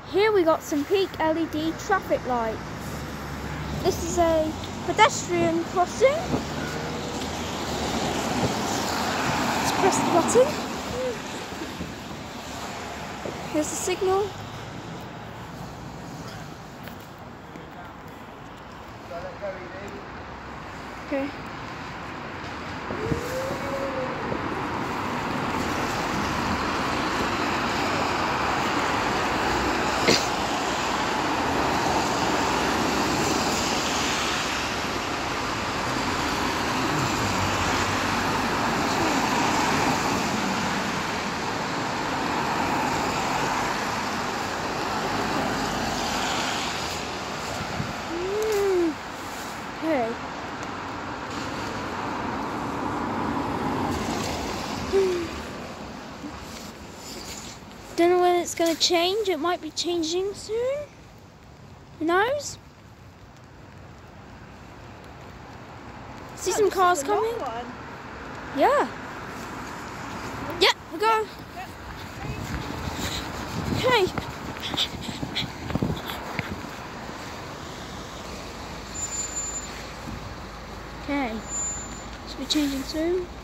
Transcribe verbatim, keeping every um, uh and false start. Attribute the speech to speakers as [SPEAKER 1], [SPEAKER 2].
[SPEAKER 1] Here we got some peak L E D traffic lights. This is a pedestrian crossing. Let's press the button. Here's the signal. Okay. Okay. Don't know when it's going to change. It might be changing soon. Who knows? See some cars coming? Yeah. Yeah, we go. Okay. Okay. Should be changing soon.